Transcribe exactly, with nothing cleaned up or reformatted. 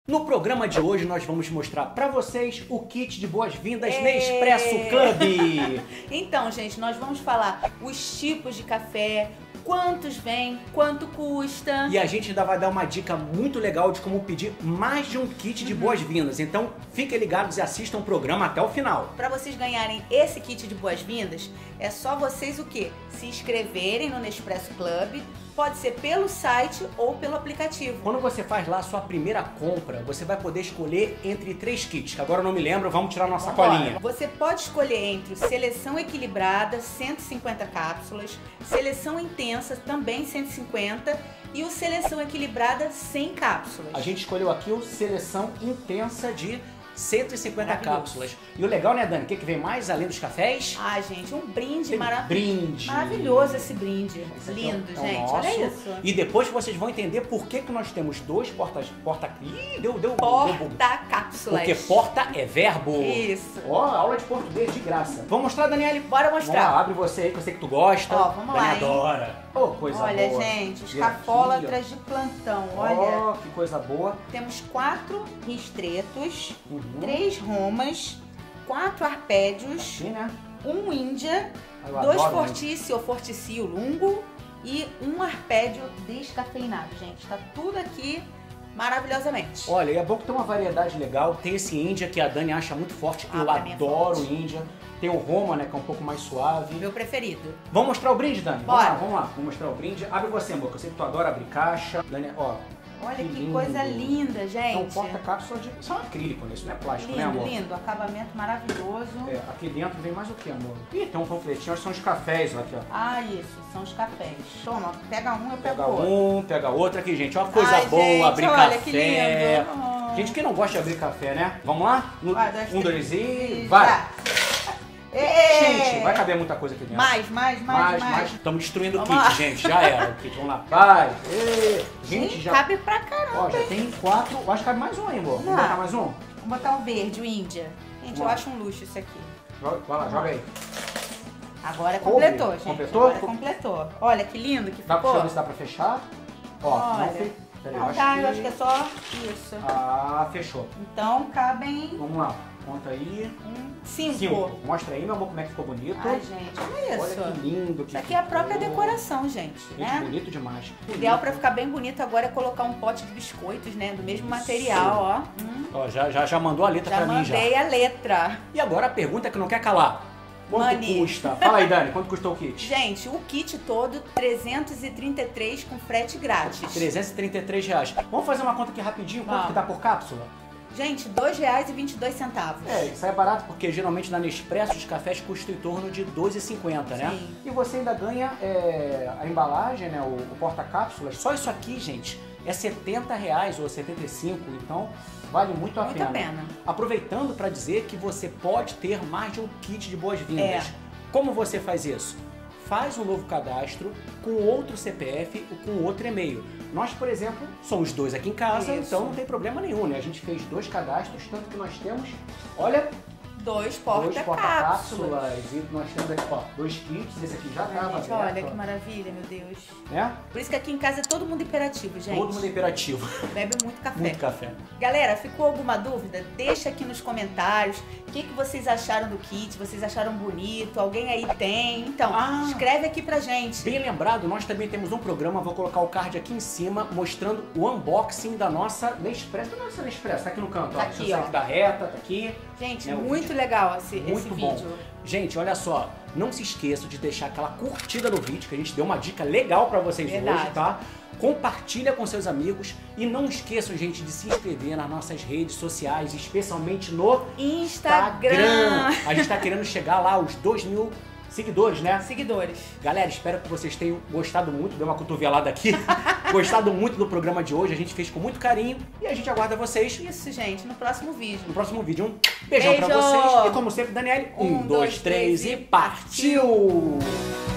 No programa de hoje nós vamos mostrar para vocês o kit de boas-vindas Nespresso Club. Então, gente, nós vamos falar os tipos de café, quantos vem, quanto custa. E a gente ainda vai dar uma dica muito legal de como pedir mais de um kit de uhum. boas-vindas. Então, fiquem ligados e assistam o programa até o final. Para vocês ganharem esse kit de boas-vindas, é só vocês o quê? Se inscreverem no Nespresso Club. Pode ser pelo site ou pelo aplicativo. Quando você faz lá a sua primeira compra, você vai poder escolher entre três kits, que agora eu não me lembro, vamos tirar nossa Vambora. colinha. Você pode escolher entre Seleção Equilibrada, cento e cinquenta cápsulas, Seleção Intensa, também cento e cinquenta, e o Seleção Equilibrada, cem cápsulas. A gente escolheu aqui o Seleção Intensa de cento e cinquenta cápsulas. E o legal, né, Dani? O que, que vem mais além dos cafés? Ah, gente, um brinde Tem maravilhoso. Brinde. Maravilhoso esse brinde. Esse Lindo, é o gente. nosso. Olha isso. E depois vocês vão entender por que, que nós temos dois portas. Porta. Ih, deu, deu. Porta-cápsulas. Porque porta é verbo. Isso. Ó, aula de português de graça. Vamos mostrar, Daniele? Bora mostrar. Vamos lá, abre você aí, que eu sei que tu gosta. Ó, vamos Dani lá. adora. Ô, oh, coisa olha, boa. Olha, gente, escafólatras de plantão. Olha. Ó, oh, que coisa boa. Temos quatro ristretos, uhum. três romas, quatro arpédios, Aqui, né? um índia, Eu dois adoro, fortice ou forticio lungo e um arpédio descafeinado, gente. Tá tudo aqui maravilhosamente. Olha, e é bom que tem uma variedade legal. Tem esse índia que a Dani acha muito forte. Ah, eu adoro é o índia. Tem o Roma, né, que é um pouco mais suave. Meu preferido. Vamos mostrar o brinde, Dani? Bora. Vamos lá, vamos lá. Vamos mostrar o brinde. Abre você, amor, que eu sei que tu adora abrir caixa. Dani, ó. Olha que, que coisa linda, gente. É um porta-cápsula de... Isso é um acrílico, né? Isso não é plástico, lindo, né, amor? Lindo, acabamento maravilhoso. É, aqui dentro vem mais o que, amor? Ih, tem um panfletinho, são os cafés, ó, aqui, ó. Ah, isso, são os cafés. Toma, pega um, eu pego Pega outro. um, pega outro aqui, gente. Ó, coisa Ai, boa, gente, abrir olha, café. Que lindo. Oh. Gente, quem não gosta de abrir café, né? Vamos lá? No, vai, dois, um, três, dois e... vai! vai. Ei. Gente, vai caber muita coisa aqui dentro. Mais, mais, mais, mais. Estamos destruindo Vamos o kit, lá. gente. Já era o kit. Vamos lá. Vai. Ei. Gente, Sim, já... cabe pra caramba. Ó, já tem quatro. Eu acho que cabe mais um aí, amor. Vamos Não. botar mais um? Vamos botar o verde, o Índia. Gente, Vamos eu lá. acho um luxo isso aqui. Joga, vai lá, joga aí. Agora completou, gente. Completou? Agora completou. Olha que lindo que Dá pra ficou. ver se dá pra fechar? Ó, Olha. não fez. Peraí, Não, eu tá, acho que... eu acho que é só isso. Ah, fechou. Então cabem Vamos lá. Conta aí. um, cinco. Cinco. Mostra aí, meu amor, como é que ficou bonito. Ai, gente, olha isso. Olha que lindo. Que Isso aqui é a própria ficou. decoração, gente. Gente, Né? bonito demais. O ideal pra ficar bem bonito agora é colocar um pote de biscoitos, né? Do mesmo material, ó. Hum, Ó, já, já, já mandou a letra já pra mim, já. mandei a letra. E agora a pergunta que não quer calar. Quanto Mani. custa? Fala aí, Dani, quanto custou o kit? Gente, o kit todo, trezentos e trinta e três com frete grátis. trezentos e trinta e três reais. Vamos fazer uma conta aqui rapidinho, quanto Vamos. que dá por cápsula? Gente, dois reais e vinte e dois centavos. É, isso aí é barato, porque geralmente na Nespresso os cafés custam em torno de dois reais e cinquenta centavos, né? Sim. E você ainda ganha é, a embalagem, né, o, o porta-cápsulas. Só isso aqui, gente, é setenta reais ou setenta e cinco, então vale muito a Muito pena. a pena. Aproveitando para dizer que você pode ter mais de um kit de boas-vindas. É. Como você faz isso? Faz um novo cadastro com outro C P F ou com outro e-mail. Nós, por exemplo, somos dois aqui em casa, Isso. então não tem problema nenhum, né? A gente fez dois cadastros, tanto que nós temos, olha, Dois dois porta-cápsulas. porta-cápsulas e nós temos aqui, ó, dois kits, esse aqui já Ai, estava gente, aberto, olha ó, que maravilha, meu Deus. né? Por isso que aqui em casa é todo mundo hiperativo, gente. Todo mundo imperativo. Bebe muito café. Muito café. Galera, ficou alguma dúvida? Deixa aqui nos comentários o que, que vocês acharam do kit, vocês acharam bonito, alguém aí tem? Então, Ah. escreve aqui pra gente. Bem lembrado, nós também temos um programa, vou colocar o card aqui em cima, mostrando o unboxing da nossa Nespresso. Da nossa Nespresso, tá aqui no canto, Tá ó. aqui, Deixa eu sair ó. aqui da reta, tá aqui. Gente, É, o muito vídeo- legal esse, Muito esse bom. vídeo. Gente, olha só, não se esqueçam de deixar aquela curtida no vídeo, que a gente deu uma dica legal pra vocês Verdade. hoje, tá? Compartilha com seus amigos e não esqueçam, gente, de se inscrever nas nossas redes sociais, especialmente no Instagram. A gente tá querendo chegar lá aos dois mil seguidores, né? Seguidores. Galera, espero que vocês tenham gostado muito, deu uma cotovelada aqui, gostado muito do programa de hoje, a gente fez com muito carinho e a gente aguarda vocês Isso, gente, no próximo vídeo. no próximo vídeo. Um beijão Beijo! pra vocês e como sempre, Daniele, um, Um, dois, dois, três três e e partiu!